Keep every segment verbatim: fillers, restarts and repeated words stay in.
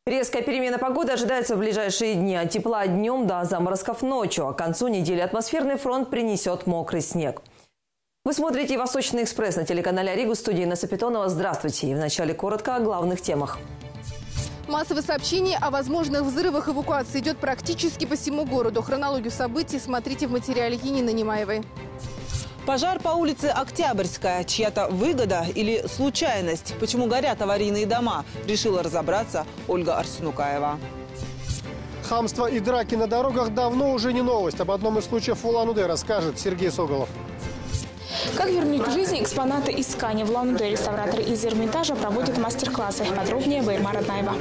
Резкая перемена погоды ожидается в ближайшие дни. От тепла днем до заморозков ночью. А к концу недели атмосферный фронт принесет мокрый снег. Вы смотрите «Восточный экспресс» на телеканале «Аригус», в студии Инесса Питонова. Здравствуйте. И вначале коротко о главных темах. Массовое сообщение о возможных взрывах эвакуации идет практически по всему городу. Хронологию событий смотрите в материале Янины Немаевой. Пожар по улице Октябрьская. Чья-то выгода или случайность? Почему горят аварийные дома? Решила разобраться Ольга Арсенукаева. Хамство и драки на дорогах давно уже не новость. Об одном из случаев в Улан-Удэ расскажет Сергей Соголов. Как вернуть к жизни экспонаты из ткани? В Улан-Удэ реставраторы из Эрмитажа проводят мастер-классы. Подробнее Баирма Раднаева.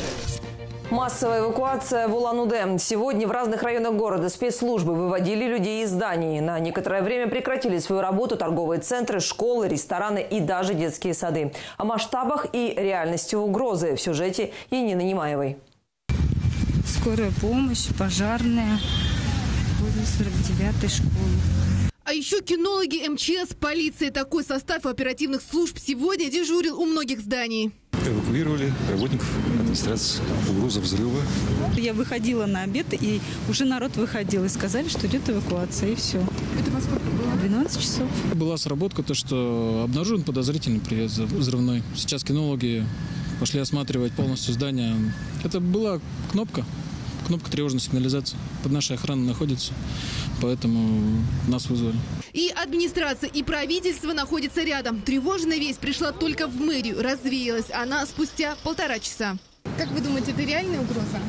Массовая эвакуация в Улан-Удэ. Сегодня в разных районах города спецслужбы выводили людей из зданий. На некоторое время прекратили свою работу торговые центры, школы, рестораны и даже детские сады. О масштабах и реальности угрозы в сюжете Янины Немаевой. Скорая помощь, пожарная, возле сорок девятой школы. А еще кинологи, эм че эс, полиция. Такой состав оперативных служб сегодня дежурил у многих зданий. Эвакуировали работников администрации. Угроза взрыва. Я выходила на обед, и уже народ выходил. И сказали, что идет эвакуация, и все. Это во сколько было? двенадцать часов. Была сработка, то что обнаружен подозрительный привет взрывной. Сейчас кинологи пошли осматривать полностью здание. Это была кнопка. Кнопка тревожной сигнализации. Под нашей охраной находится, поэтому нас вызвали. И администрация, и правительство находятся рядом. Тревожная весть пришла только в мэрию. Развеялась она спустя полтора часа. Как вы думаете, это реальная угроза?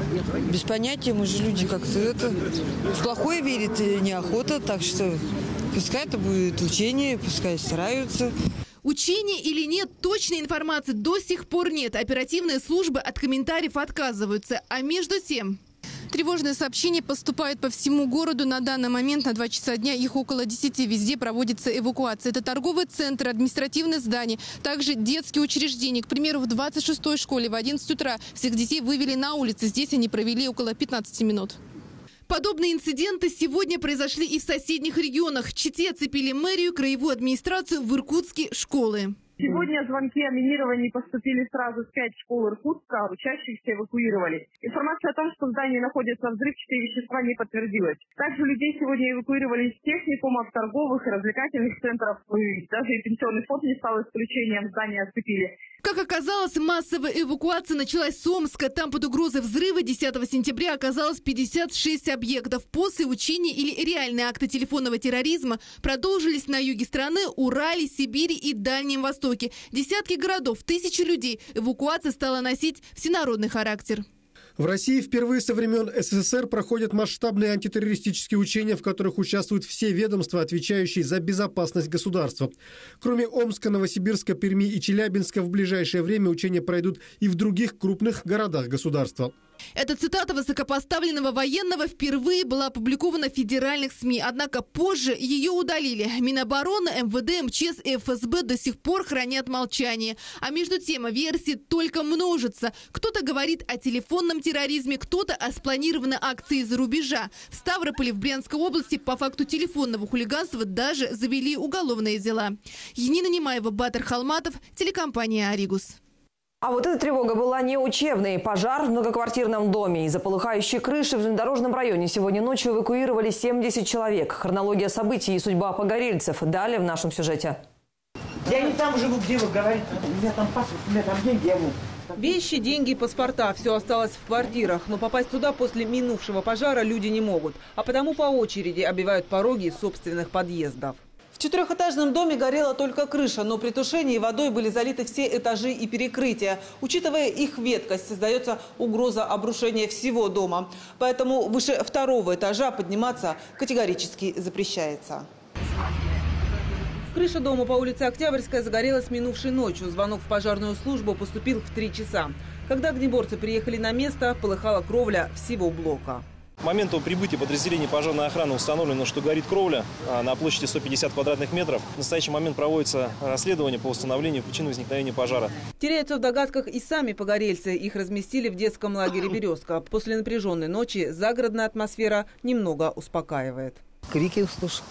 Без понятия, мы же люди как-то это... В плохое верит неохота, так что пускай это будет учение, пускай стараются. Учение или нет, точной информации до сих пор нет. Оперативные службы от комментариев отказываются. А между тем... Тревожные сообщения поступают по всему городу. На данный момент на два часа дня их около десяти. Везде проводится эвакуация. Это торговые центры, административные здания, также детские учреждения. К примеру, в двадцать шестой школе в одиннадцать утра всех детей вывели на улицы. Здесь они провели около пятнадцати минут. Подобные инциденты сегодня произошли и в соседних регионах. В Чите оцепили мэрию, краевую администрацию, в Иркутске школы. Сегодня звонки о минировании поступили сразу в пять школ Иркутска, учащихся эвакуировали. Информация о том, что в здании находятся взрывчатые вещества, не подтвердилась. Также людей сегодня эвакуировали из техникумов, торговых и развлекательных центров. Даже и пенсионный фонд не стал исключением, здание оцепили. Как оказалось, массовая эвакуация началась с Омска. Там под угрозой взрыва десятого сентября оказалось пятьдесят шесть объектов. После учений или реальные акты телефонного терроризма продолжились на юге страны, Урале, Сибири и Дальнем Востоке. Десятки городов, тысячи людей. Эвакуация стала носить всенародный характер. В России впервые со времен эс эс эс эр проходят масштабные антитеррористические учения, в которых участвуют все ведомства, отвечающие за безопасность государства. Кроме Омска, Новосибирска, Перми и Челябинска, в ближайшее время учения пройдут и в других крупных городах государства. Эта цитата высокопоставленного военного впервые была опубликована в федеральных СМИ. Однако позже ее удалили. Минобороны, эм вэ дэ, эм че эс и эф эс бэ до сих пор хранят молчание. А между тем версии только множатся. Кто-то говорит о телефонном терроризме, кто-то о спланированной акции из-за рубежа. В Ставрополе в Брянской области по факту телефонного хулиганства даже завели уголовные дела. Янина Немаева, Батыр Халматов, телекомпания «Аригус». А вот эта тревога была не учебной. Пожар в многоквартирном доме. Из-за полыхающей крыши в железнодорожном районе сегодня ночью эвакуировали семьдесят человек. Хронология событий и судьба погорельцев. Далее в нашем сюжете. Я не там живу, где вы говорите. У меня там паспорт, у меня там деньги, я могу. Вещи, деньги, паспорта – все осталось в квартирах. Но попасть туда после минувшего пожара люди не могут. А потому по очереди обивают пороги собственных подъездов. В четырехэтажном доме горела только крыша, но при тушении водой были залиты все этажи и перекрытия. Учитывая их веткость, создается угроза обрушения всего дома. Поэтому выше второго этажа подниматься категорически запрещается. Крыша дома по улице Октябрьская загорелась минувшей ночью. Звонок в пожарную службу поступил в три часа. Когда огнеборцы приехали на место, полыхала кровля всего блока. К моменту прибытия подразделений пожарной охраны установлено, что горит кровля на площади сто пятьдесят квадратных метров. В настоящий момент проводится расследование по установлению причины возникновения пожара. Теряются в догадках и сами погорельцы. Их разместили в детском лагере «Березка». После напряженной ночи загородная атмосфера немного успокаивает. Крики услышал.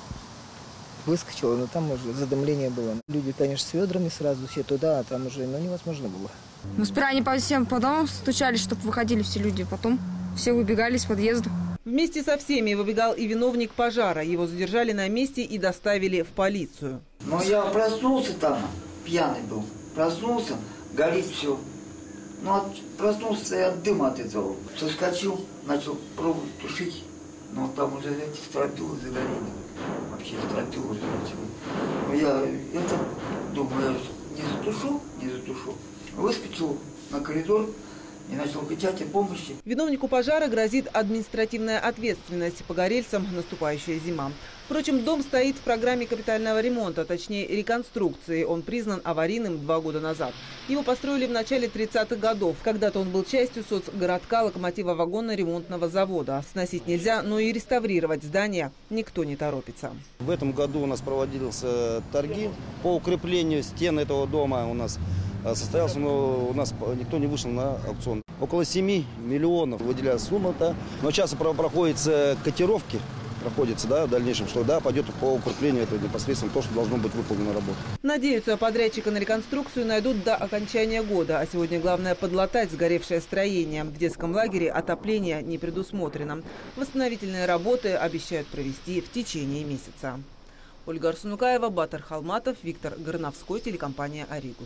Выскочила, но там уже задымление было. Люди, конечно, с ведрами сразу все туда, а там уже ну, невозможно было. Ну, сперва они по всем подъемам стучались, чтобы выходили все люди. Потом все выбегали из подъезда. Вместе со всеми выбегал и виновник пожара. Его задержали на месте и доставили в полицию. Ну, я проснулся там, пьяный был. Проснулся, горит все. Ну, от, проснулся я от дыма от этого. Соскочил, начал пробовать тушить. Но там уже эти стропилы загорели. Вообще стропилы уже начали. Ну, я это, думаю, я не затушу, не затушу. Выскочил на коридор и начал кричать о помощи. Виновнику пожара грозит административная ответственность. Погорельцам наступающая зима. Впрочем, дом стоит в программе капитального ремонта, точнее реконструкции. Он признан аварийным два года назад. Его построили в начале тридцатых годов. Когда-то он был частью соцгородка локомотиво-вагонно-ремонтного завода. Сносить нельзя, но и реставрировать здание никто не торопится. В этом году у нас проводились торги по укреплению стен этого дома. У нас состоялся, но у нас никто не вышел на аукцион. Около семи миллионов выделяется сумма-то. Но сейчас проходятся котировки. проходится, да, в дальнейшем, что да, пойдет по укреплению этого непосредственно то, что должно быть выполнено работа. Надеются, подрядчика на реконструкцию найдут до окончания года. А сегодня главное подлатать сгоревшее строение. В детском лагере отопление не предусмотрено. Восстановительные работы обещают провести в течение месяца. Ольга Арсунукаева, Батар Халматов, Виктор Горновской, телекомпания «Аригус».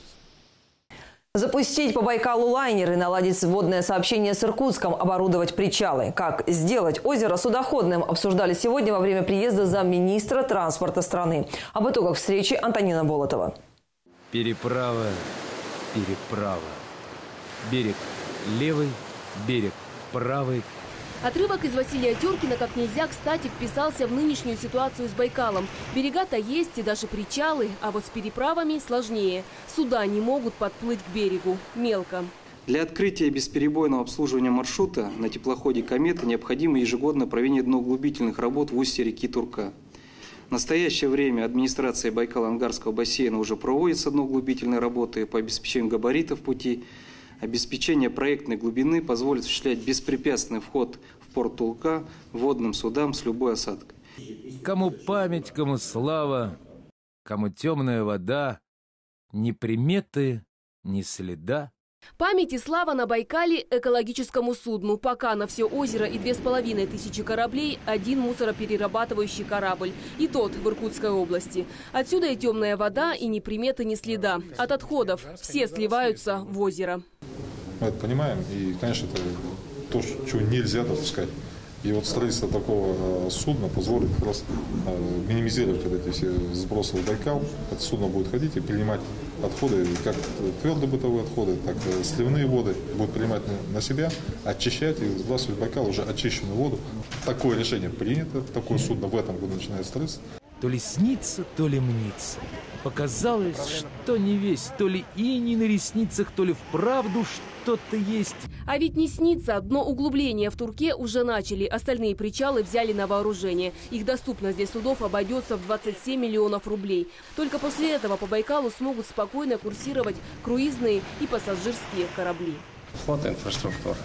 Запустить по Байкалу лайнеры, наладить водное сообщение с Иркутском, оборудовать причалы. Как сделать озеро судоходным, обсуждали сегодня во время приезда замминистра транспорта страны. Об итогах встречи Антонина Болотова. Переправа, переправа. Берег левый, берег правый. Отрывок из Василия Тюркина как нельзя кстати вписался в нынешнюю ситуацию с Байкалом. Берега-то есть и даже причалы, а вот с переправами сложнее. Суда не могут подплыть к берегу. Мелко. Для открытия бесперебойного обслуживания маршрута на теплоходе «Комета» необходимо ежегодно проведение дноуглубительных работ в устье реки Турка. В настоящее время администрацией Байкало-Ангарского бассейна уже проводятся дноуглубительные работы по обеспечению габаритов пути. Обеспечение проектной глубины позволит осуществлять беспрепятственный вход в порт Тулка водным судам с любой осадкой. Кому память, кому слава, кому темная вода, ни приметы, ни следа. Память и слава на Байкале экологическому судну. Пока на все озеро и две с половиной тысячи кораблей один мусороперерабатывающий корабль. И тот в Иркутской области. Отсюда и темная вода, и ни приметы, ни следа. От отходов все сливаются в озеро. Мы это понимаем, и, конечно, это то, чего нельзя допускать. И вот строительство такого судна позволит как раз минимизировать вот эти все сбросы в Байкал. Это судно будет ходить и принимать отходы, как твердые бытовые отходы, так и сливные воды, будет принимать на себя, очищать и сбрасывать в Байкал уже очищенную воду. Такое решение принято, такое судно в этом году начинает строиться. То ли снится, то ли мнится. Показалось, что не весь, то ли иней на ресницах, то ли вправду что-то есть. А ведь не снится. Дно углубления в Турке уже начали. Остальные причалы взяли на вооружение. Их доступность для судов обойдется в двадцать семь миллионов рублей. Только после этого по Байкалу смогут спокойно курсировать круизные и пассажирские корабли. Флот и инфраструктура.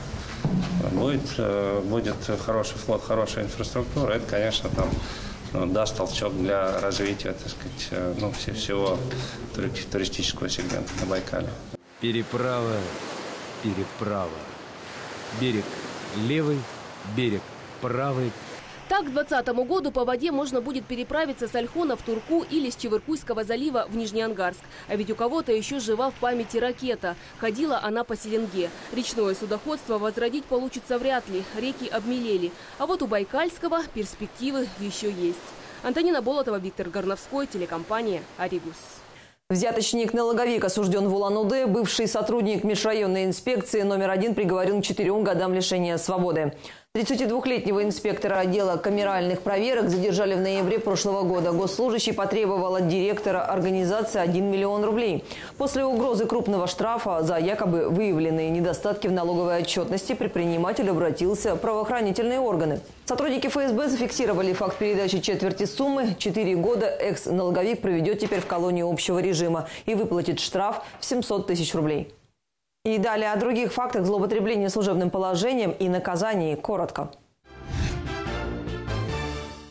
Будет, будет хороший флот, хорошая инфраструктура. Это, конечно, там даст толчок для развития, так сказать, ну, всего туристического сегмента на Байкале. Переправа, переправа. Берег левый, берег правый. Так, к двадцатому году по воде можно будет переправиться с Ольхона в Турку или с Чевыркуйского залива в Нижнеангарск. А ведь у кого-то еще жива в памяти ракета. Ходила она по Селенге. Речное судоходство возродить получится вряд ли. Реки обмелели. А вот у Байкальского перспективы еще есть. Антонина Болотова, Виктор Горновской, телекомпания «Аригус». Взяточник-налоговик осужден в Улан-Удэ. Бывший сотрудник межрайонной инспекции номер один приговорен к четырем годам лишения свободы. тридцатидвухлетнего инспектора отдела камеральных проверок задержали в ноябре прошлого года. Госслужащий потребовал от директора организации один миллион рублей. После угрозы крупного штрафа за якобы выявленные недостатки в налоговой отчетности предприниматель обратился в правоохранительные органы. Сотрудники эф эс бэ зафиксировали факт передачи четверти суммы. Четыре года экс-налоговик проведет теперь в колонии общего режима и выплатит штраф в семьсот тысяч рублей. И далее о других фактах злоупотребления служебным положением и наказании коротко.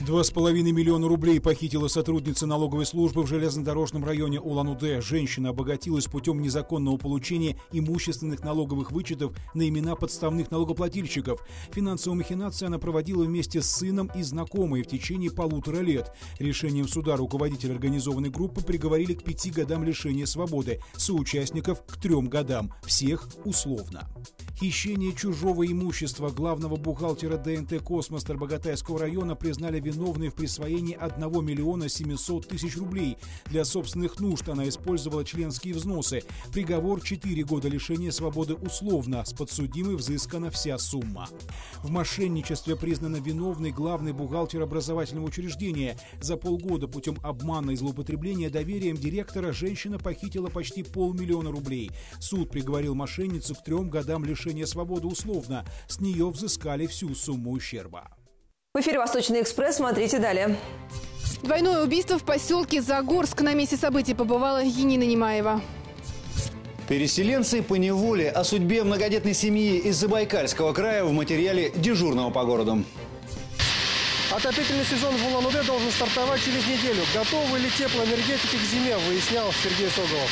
Два с половиной миллиона рублей похитила сотрудница налоговой службы в железнодорожном районе Улан-Удэ. Женщина обогатилась путем незаконного получения имущественных налоговых вычетов на имена подставных налогоплательщиков. Финансовую махинацию она проводила вместе с сыном и знакомой в течение полутора лет. Решением суда руководитель организованной группы приговорили к пяти годам лишения свободы, соучастников к трем годам, всех условно. Хищение чужого имущества главного бухгалтера ДНТ «Космос» Тарбагатайского района признали виновной в присвоении одного миллиона семисот тысяч рублей. Для собственных нужд она использовала членские взносы. Приговор – четыре года лишения свободы условно. С подсудимой взыскана вся сумма. В мошенничестве признана виновной главный бухгалтер образовательного учреждения. За полгода путем обмана и злоупотребления доверием директора женщина похитила почти полмиллиона рублей. Суд приговорил мошенницу к трем годам лишения свободы условно. С нее взыскали всю сумму ущерба. В эфире «Восточный экспресс». Смотрите далее. Двойное убийство в поселке Загорск. На месте событий побывала Енина Немаева. Переселенцы по неволе. О судьбе многодетной семьи из Забайкальского края в материале дежурного по городу. Отопительный сезон в Улан-Удэ должен стартовать через неделю. Готовы ли теплоэнергетики к зиме, выяснял Сергей Соголов.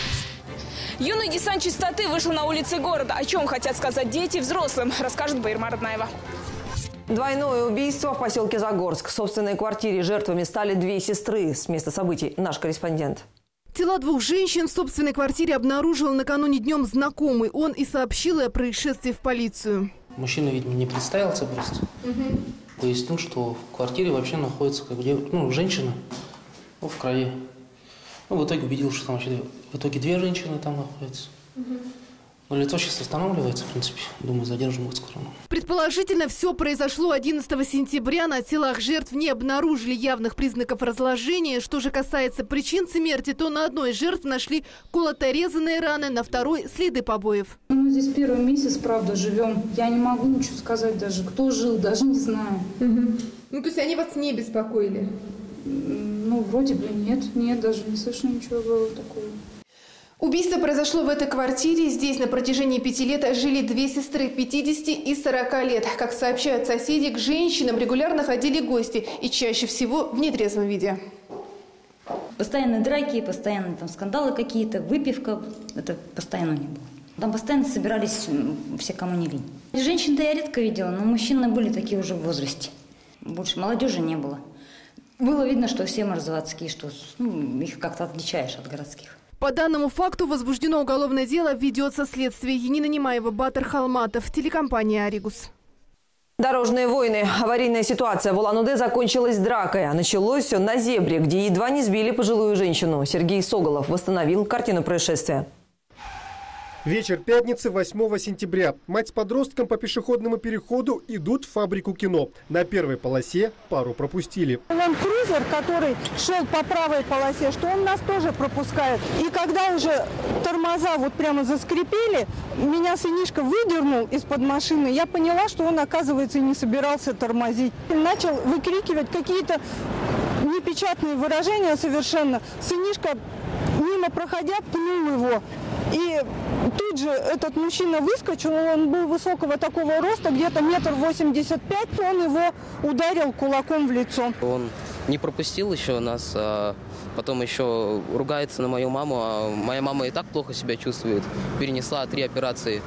Юный десант чистоты вышел на улицы города. О чем хотят сказать дети взрослым, расскажет Баирма Роднаева. Двойное убийство в поселке Загорск. В собственной квартире жертвами стали две сестры. С места событий наш корреспондент. Тела двух женщин в собственной квартире обнаружил накануне днем знакомый. Он и сообщил о происшествии в полицию. Мужчина, видимо, не представился просто. Угу. Пояснил, что в квартире вообще находится как бы, ну, женщина, ну, в крови. Ну, в итоге убедил, что там вообще в итоге две женщины там находятся. Угу. Но лицо сейчас восстанавливается, в принципе. Думаю, задержим их скоро. Предположительно, все произошло одиннадцатого сентября. На телах жертв не обнаружили явных признаков разложения. Что же касается причин смерти, то на одной из жертв нашли колото-резанные раны, на второй – следы побоев. Мы здесь первый месяц, правда, живем. Я не могу ничего сказать даже, кто жил, даже не знаю. Угу. Ну, то есть они вас не беспокоили? Ну, вроде бы нет. Нет, даже не слышно ничего было такого. Убийство произошло в этой квартире. Здесь на протяжении пяти лет жили две сестры пятидесяти и сорока лет. Как сообщают соседи, к женщинам регулярно ходили гости. И чаще всего в нетрезвом виде. Постоянные драки, постоянные там скандалы какие-то, выпивка. Это постоянно не было. Там постоянно собирались все, кому не лень. Женщин-то я редко видела, но мужчины были такие уже в возрасте. Больше молодежи не было. Было видно, что все мордовацкие, что ну, их как-то отличаешь от городских. По данному факту возбуждено уголовное дело, ведется следствие. Енина Немаева, Батыр Халматов, телекомпания «Аригус». Дорожные войны. Аварийная ситуация в Улан-Удэ закончилась дракой. А началось все на зебре, где едва не сбили пожилую женщину. Сергей Соголов восстановил картину происшествия. Вечер пятницы, восьмого сентября. Мать с подростком по пешеходному переходу идут в фабрику кино. На первой полосе пару пропустили. Ленд-крузер, который шел по правой полосе, что он нас тоже пропускает. И когда уже тормоза вот прямо заскрипели, меня сынишка выдернул из-под машины. Я поняла, что он, оказывается, и не собирался тормозить. Начал выкрикивать какие-то непечатные выражения совершенно. Сынишка, мимо проходя, пнул его. И тут же этот мужчина выскочил, он был высокого такого роста, где-то метр восемьдесят пять, он его ударил кулаком в лицо. Он не пропустил еще нас, а потом еще ругается на мою маму, а моя мама и так плохо себя чувствует, перенесла три операции.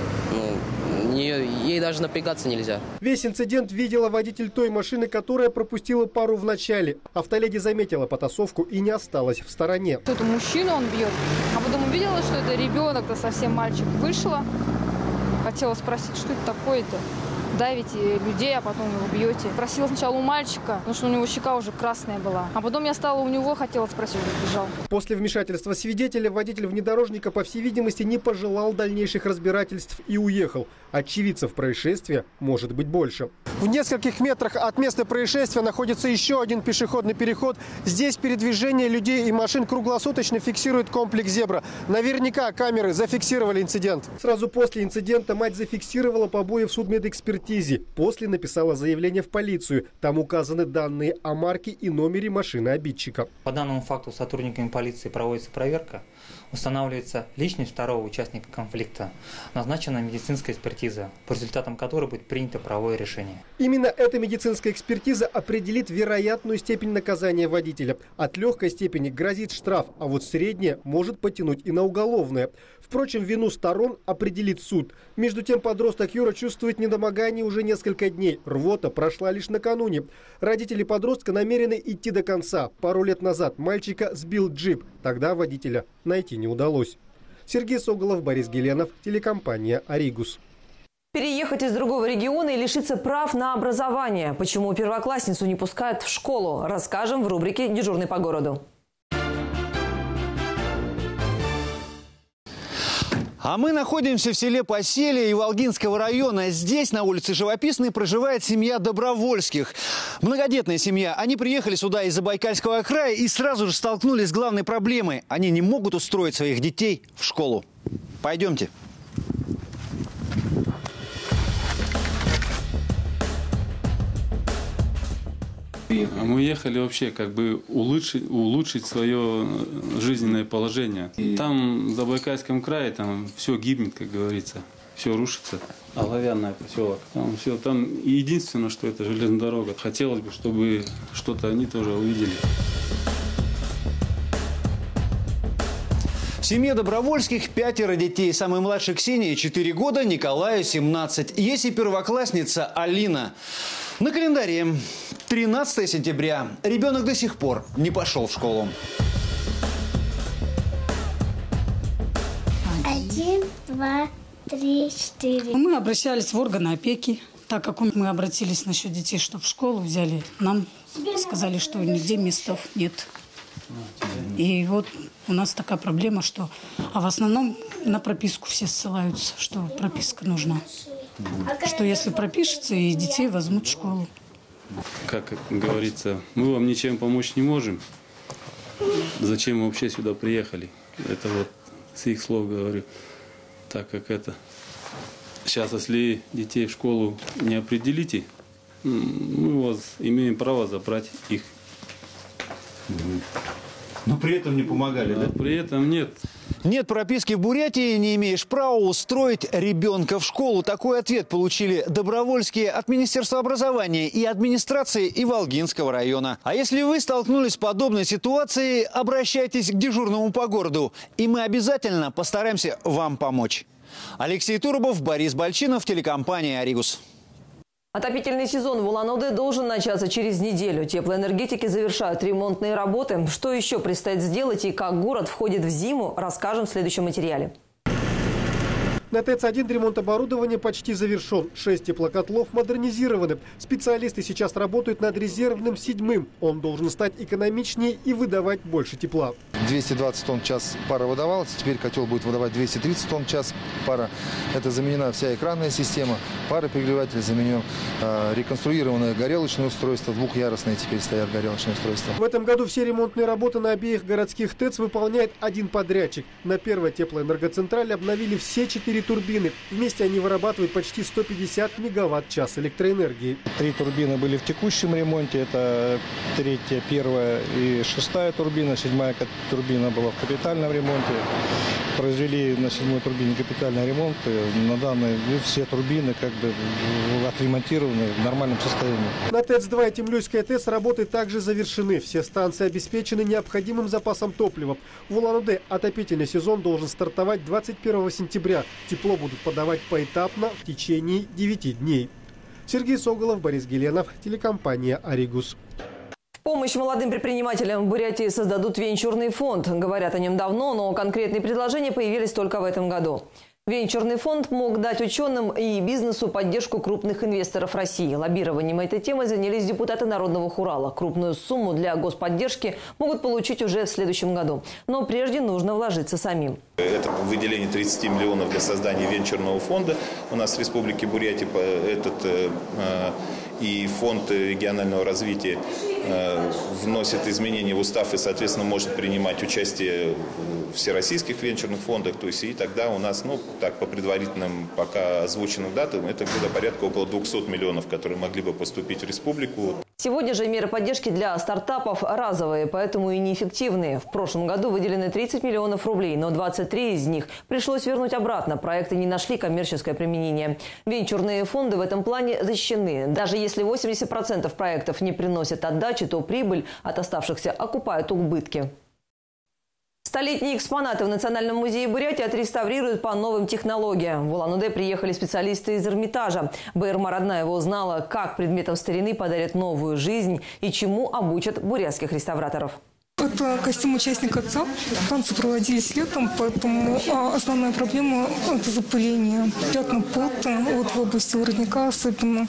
Ну, не, ей даже напрягаться нельзя. Весь инцидент видела водитель той машины, которая пропустила пару в начале. Автоледи заметила потасовку и не осталась в стороне. Тут мужчину он бьет, а потом увидела, что это ребенок-то совсем мальчик. Вышла, хотела спросить, что это такое-то. Давите людей, а потом его бьете. Просила сначала у мальчика, потому что у него щека уже красная была. А потом я стала у него, хотела спросить, он бежал. После вмешательства свидетеля водитель внедорожника, по всей видимости, не пожелал дальнейших разбирательств и уехал. Очевидцев происшествия может быть больше. В нескольких метрах от места происшествия находится еще один пешеходный переход. Здесь передвижение людей и машин круглосуточно фиксирует комплекс «Зебра». Наверняка камеры зафиксировали инцидент. Сразу после инцидента мать зафиксировала побои в судмедэкспертизе. экспертизе. После написала заявление в полицию. Там указаны данные о марке и номере машины обидчика. По данному факту сотрудниками полиции проводится проверка. Устанавливается личность второго участника конфликта. Назначена медицинская экспертиза, по результатам которой будет принято правовое решение. Именно эта медицинская экспертиза определит вероятную степень наказания водителя. От легкой степени грозит штраф, а вот средняя может потянуть и на уголовное. Впрочем, вину сторон определит суд. Между тем, подросток Юра чувствует недомогание уже несколько дней. Рвота прошла лишь накануне. Родители подростка намерены идти до конца. Пару лет назад мальчика сбил джип. Тогда водителя найти не удалось. Сергей Соголов, Борис Геленов, телекомпания «Аригус». Переехать из другого региона и лишиться прав на образование. Почему первоклассницу не пускают в школу, расскажем в рубрике «Дежурный по городу». А мы находимся в селе Поселье Иволгинского района. Здесь, на улице Живописной, проживает семья Добровольских. Многодетная семья. Они приехали сюда из Забайкальского края и сразу же столкнулись с главной проблемой. Они не могут устроить своих детей в школу. Пойдемте. Мы ехали вообще как бы улучшить, улучшить свое жизненное положение. Там в Забайкальском крае там все гибнет, как говорится, все рушится. Оловянный поселок. Там все, там единственное, что это железная дорога. Хотелось бы, чтобы что-то они тоже увидели. В семье Добровольских пятеро детей. Самый младший Ксении четыре года, Николаю семнадцать. Есть и первоклассница Алина. На календаре тринадцатое сентября. Ребенок до сих пор не пошел в школу. Один, два, три, четыре. Мы обращались в органы опеки. Так как мы обратились насчет детей, что в школу взяли, нам сказали, что нигде местов нет. И вот у нас такая проблема, что а в основном на прописку все ссылаются, что прописка нужна. Что если пропишется, и детей возьмут в школу. Как говорится, мы вам ничем помочь не можем. Зачем мы вообще сюда приехали? Это вот с их слов говорю. Так как это... Сейчас, если детей в школу не определите, мы вас имеем право забрать их. Но при этом не помогали, да? При этом нет. Нет прописки в Бурятии, не имеешь права устроить ребенка в школу. Такой ответ получили Добровольские от Министерства образования и администрации Иволгинского района. А если вы столкнулись с подобной ситуацией, обращайтесь к дежурному по городу. И мы обязательно постараемся вам помочь. Алексей Турубов, Борис Бальчинов, телекомпания «Аригус». Отопительный сезон в Улан-Удэ должен начаться через неделю. Теплоэнергетики завершают ремонтные работы. Что еще предстоит сделать и как город входит в зиму, расскажем в следующем материале. На ТЭЦ один ремонт оборудования почти завершен. Шесть теплокотлов модернизированы. Специалисты сейчас работают над резервным седьмым. Он должен стать экономичнее и выдавать больше тепла. двести двадцать тонн в час пара выдавалась. Теперь котел будет выдавать двести тридцать тонн в час пара. Это заменена вся экранная система. Пароперегреватель заменен. Э, реконструированное горелочное устройство. Двухъярусные теперь стоят горелочные устройства. В этом году все ремонтные работы на обеих городских ТЭЦ выполняет один подрядчик. На первой теплоэнергоцентрале обновили все четыре турбины. Вместе они вырабатывают почти сто пятьдесят мегаватт-час электроэнергии. Три турбины были в текущем ремонте. Это третья, первая и шестая турбина. Седьмая турбина была в капитальном ремонте. Произвели на седьмой турбине капитальный ремонт. На данной все турбины как бы отремонтированы в нормальном состоянии. На ТЭЦ два и Темлюйская ТЭЦ работы также завершены. Все станции обеспечены необходимым запасом топлива. В Улан-Удэ отопительный сезон должен стартовать двадцать первого сентября. Тепло будут подавать поэтапно в течение девяти дней. Сергей Соголов, Борис Геленов, телекомпания «Аригус». В помощь молодым предпринимателям в Бурятии создадут венчурный фонд. Говорят о нем давно, но конкретные предложения появились только в этом году. Венчурный фонд мог дать ученым и бизнесу поддержку крупных инвесторов России. Лоббированием этой темы занялись депутаты Народного Хурала. Крупную сумму для господдержки могут получить уже в следующем году. Но прежде нужно вложиться самим. Это выделение тридцати миллионов для создания венчурного фонда. У нас в Республике Бурятия этот э, и фонд регионального развития вносит изменения в устав и, соответственно, может принимать участие в всероссийских венчурных фондах. То есть и тогда у нас, ну, так по предварительным пока озвученным датам, это где-то порядка около двухсот миллионов, которые могли бы поступить в республику. Сегодня же меры поддержки для стартапов разовые, поэтому и неэффективные. В прошлом году выделены тридцать миллионов рублей, но двадцать три из них пришлось вернуть обратно. Проекты не нашли коммерческое применение. Венчурные фонды в этом плане защищены. Даже если восемьдесят процентов проектов не приносят отдачи, то прибыль от оставшихся окупают убытки. Столетние экспонаты в Национальном музее Бурятии отреставрируют по новым технологиям. В Улан-Удэ приехали специалисты из Эрмитажа. Байырма Роднаева узнала, как предметам старины подарят новую жизнь и чему обучат бурятских реставраторов. Это костюм участника ЦАП. Танцы проводились летом, поэтому основная проблема – это запыление. Пятна пота, вот в области воротника особенно.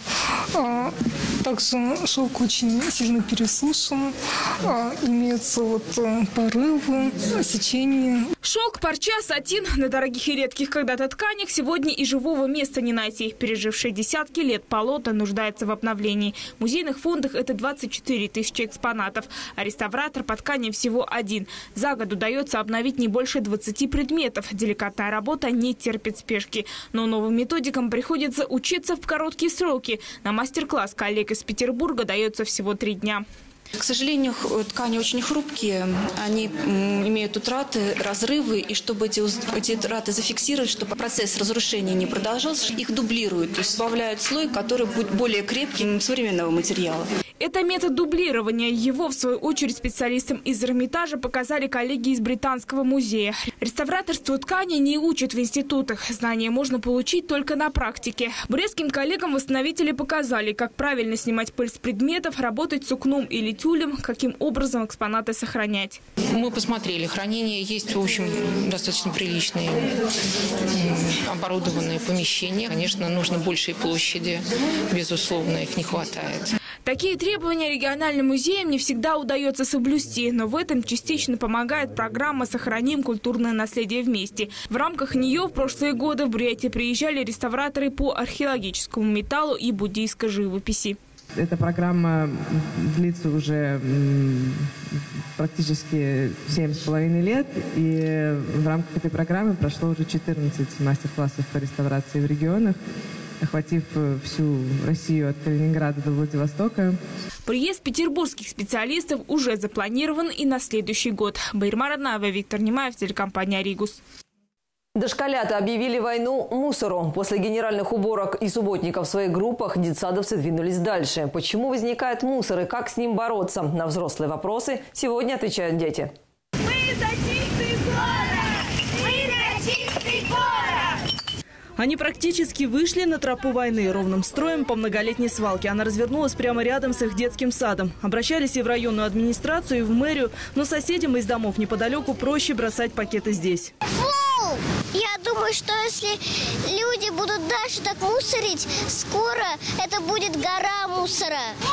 Также шелк очень сильно пересушен, имеются вот порывы, сечения. Шелк, парча, сатин – на дорогих и редких когда-то тканях сегодня и живого места не найти. Пережившие десятки лет полотна нуждается в обновлении. В музейных фондах это двадцать четыре тысячи экспонатов, а реставратор по ткани всего один. За год удается обновить не больше двадцати предметов. Деликатная работа не терпит спешки. Но новым методикам приходится учиться в короткие сроки. На мастер-класс коллег из Петербурга дается всего три дня. К сожалению, ткани очень хрупкие, они имеют утраты, разрывы, и чтобы эти, эти утраты зафиксировать, чтобы процесс разрушения не продолжался, их дублируют, то есть добавляют слой, который будет более крепким современного материала. Это метод дублирования. Его, в свою очередь, специалистам из Эрмитажа показали коллеги из Британского музея. Реставраторству ткани не учат в институтах. Знания можно получить только на практике. Бурятским коллегам восстановители показали, как правильно снимать пыль с предметов, работать с сукном или тюлем, каким образом экспонаты сохранять. Мы посмотрели. Хранение есть, в общем, достаточно приличные оборудованные помещения. Конечно, нужно большей площади. Безусловно, их не хватает. Такие требования региональным музеям не всегда удается соблюсти, но в этом частично помогает программа «Сохраним культурное наследие вместе». В рамках нее в прошлые годы в Бурятии приезжали реставраторы по археологическому металлу и буддийской живописи. Эта программа длится уже практически семь с половиной лет, и в рамках этой программы прошло уже четырнадцать мастер-классов по реставрации в регионах, охватив всю Россию от Калининграда до Владивостока. Приезд петербургских специалистов уже запланирован и на следующий год. Байырма Роднаева, Виктор Немаев, телекомпания «Аригус». Дошколята объявили войну мусору. После генеральных уборок и субботников в своих группах детсадовцы двинулись дальше. Почему возникает мусор и как с ним бороться? На взрослые вопросы сегодня отвечают дети. Мы за чистый город! Мы за чистый город! Они практически вышли на тропу войны ровным строем по многолетней свалке. Она развернулась прямо рядом с их детским садом. Обращались и в районную администрацию, и в мэрию, но соседям из домов неподалеку проще бросать пакеты здесь. Я думаю, что если люди будут дальше так мусорить, скоро это будет гора мусора.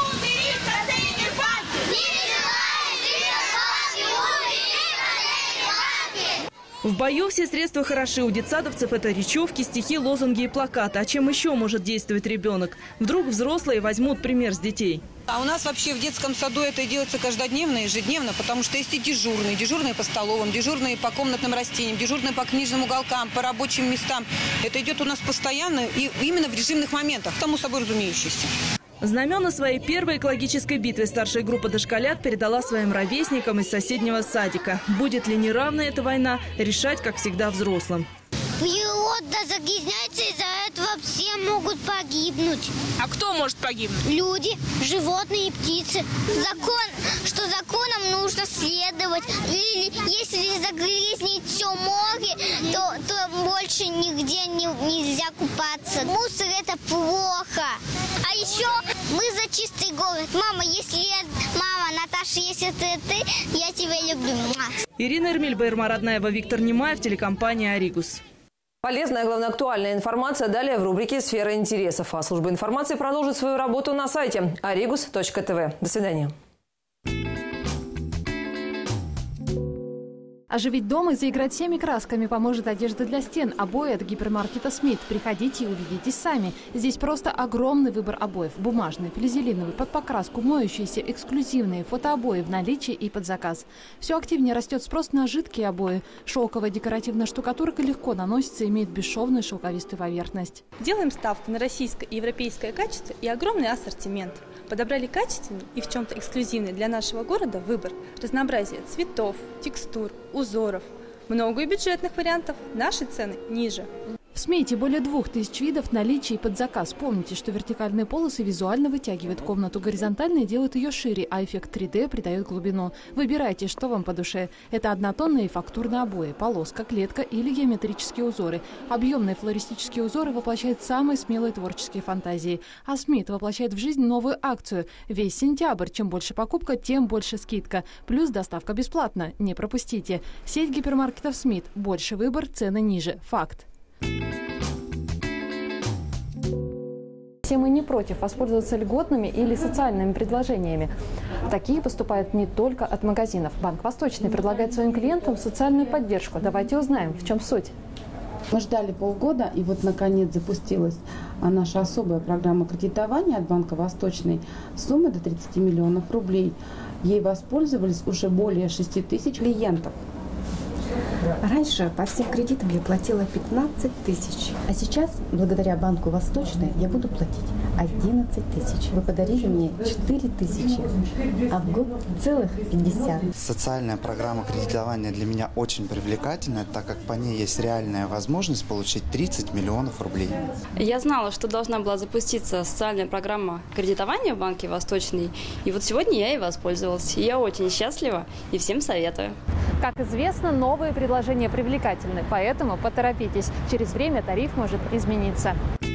В бою все средства хороши. У детсадовцев это речевки, стихи, лозунги и плакаты. А чем еще может действовать ребенок? Вдруг взрослые возьмут пример с детей. А у нас вообще в детском саду это делается каждодневно, ежедневно, потому что есть и дежурные. Дежурные по столовым, дежурные по комнатным растениям, дежурные по книжным уголкам, по рабочим местам. Это идет у нас постоянно и именно в режимных моментах, само собой разумеющееся. Знамена своей первой экологической битвы старшая группа дошколят передала своим ровесникам из соседнего садика. Будет ли неравная эта война, решать, как всегда, взрослым. Природа загрязняется, из-за этого все могут погибнуть. А кто может погибнуть? Люди, животные и птицы. Закон, что законам нужно следовать. Или если загрязнить все море, то, то больше нигде не, нельзя купаться. Мусор – это плохо. А еще мы за чистый город. Мама, если я, мама, Наташа, если ты, ты, я тебя люблю. Ирина Эрмиль, Байырма Роднаева, Виктор Немаев, телекомпания «Аригус». Полезная, главное, актуальная информация далее в рубрике «Сфера интересов». А служба информации продолжит свою работу на сайте arigus точка тв. До свидания. Оживить дом и заиграть всеми красками поможет одежда для стен, обои от гипермаркета «Смит». Приходите и убедитесь сами. Здесь просто огромный выбор обоев. Бумажные, флизелиновые, под покраску, моющиеся, эксклюзивные, фотообои в наличии и под заказ. Все активнее растет спрос на жидкие обои. Шелковая декоративная штукатурка легко наносится и имеет бесшовную шелковистую поверхность. Делаем ставку на российское и европейское качество и огромный ассортимент. Подобрали качественный и в чем-то эксклюзивный для нашего города выбор. Разнообразие цветов, текстур, узоров. Много и бюджетных вариантов. Наши цены ниже. В «Смите» более двух тысяч видов наличия и под заказ. Помните, что вертикальные полосы визуально вытягивают комнату, горизонтальные делают ее шире, а эффект три дэ придает глубину. Выбирайте, что вам по душе. Это однотонные фактурные обои, полоска, клетка или геометрические узоры. Объемные флористические узоры воплощают самые смелые творческие фантазии. А «Смит» воплощает в жизнь новую акцию. Весь сентябрь. Чем больше покупка, тем больше скидка. Плюс доставка бесплатна. Не пропустите. Сеть гипермаркетов «Смит». Больше выбор, цены ниже. Факт. Все мы не против воспользоваться льготными или социальными предложениями. Такие поступают не только от магазинов. Банк «Восточный» предлагает своим клиентам социальную поддержку. Давайте узнаем, в чем суть. Мы ждали полгода, и вот наконец запустилась наша особая программа кредитования от Банка «Восточный» суммой до тридцати миллионов рублей. Ей воспользовались уже более шести тысяч клиентов. Раньше по всем кредитам я платила пятнадцать тысяч, а сейчас, благодаря Банку «Восточный», я буду платить одиннадцать тысяч. Вы подарили мне четыре тысячи, а в год целых пятьдесят. Социальная программа кредитования для меня очень привлекательная, так как по ней есть реальная возможность получить тридцать миллионов рублей. Я знала, что должна была запуститься социальная программа кредитования в Банке «Восточный», и вот сегодня я ей воспользовалась. И я очень счастлива и всем советую. Как известно, новые предложения привлекательны, поэтому поторопитесь. Через время тариф может измениться.